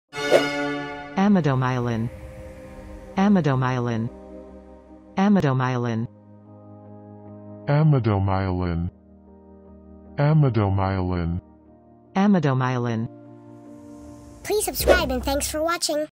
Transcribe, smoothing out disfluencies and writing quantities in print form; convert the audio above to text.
Amidomyelin. Amidomyelin. Amidomyelin. Amidomyelin. Amidomyelin. Amidomyelin. Please subscribe and thanks for watching.